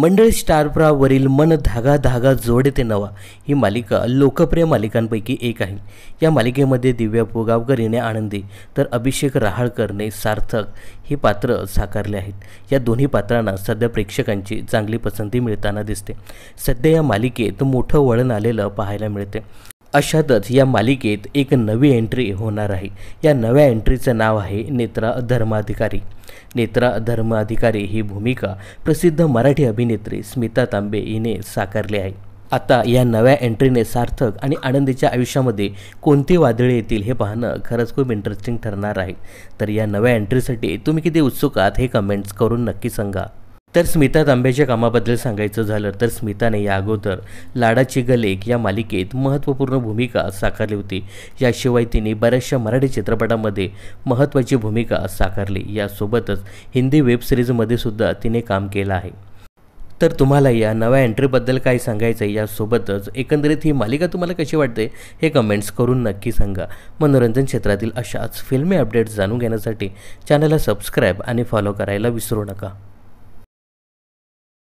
मंडळ स्टार प्रवाहावरील मन धागा धागा जोडते नवा ही मालिका लोकप्रिय मालिकांपैकी एक आहे। या मालिकेमध्ये दिव्या पुगावकर हिने आनंदी तर अभिषेक रहाळकरने सार्थक ही पात्र साकारले आहेत। या दोन्ही पात्रांना सध्या प्रेक्षकांची चांगली पसंती मिळताना दिसते। सध्या या मालिकेत मोठं वळण आलेलं पाहायला मिळते। अशातच या मालिकेत एक नवी एंट्री होणार आहे। या नव्या एंट्रीचं नाव आहे नेत्रा धर्माधिकारी। नेत्रा धर्माधिकारी ही भूमिका प्रसिद्ध मराठी अभिनेत्री स्मिता तांबे हिने साकारली आहे। आता या नव्या एंट्रीने सार्थक आणि आनंदीच्या आयुष्यामध्ये कोणती वादळे येतील हे पाहणं खरंच खूप इंटरेस्टिंग ठरणार आहे। तर या नव्या एंट्रीसाठी तुम्ही किती उत्सुक आहात हे कमेंट्स करून नक्की सांगा। तर स्मिता तांबेच्या कामाबद्दल सांगायचं झालं तर स्मिताने या अगोदर लाडाची गलेक या मालिकेत महत्त्वपूर्ण भूमिका साकारली होती। याशिवाय तिने बऱ्याचशा मराठी चित्रपटामध्ये महत्त्वाची भूमिका साकारली। यासोबतच हिंदी वेब सिरीजमध्ये सुद्धा तिने काम केलं आहे। तर तुम्हाला या नव्या एंट्रीबद्दल काय सांगायचं आहे, यासोबतच एकंदरीत ही मालिका तुम्हाला कशी वाटते हे कमेंट्स करून नक्की सांगा। मनोरंजन क्षेत्रातील अशाच फिल्मी अपडेट्स जाणून घेण्यासाठी चॅनलला सबस्क्राईब आणि फॉलो करायला विसरू नका।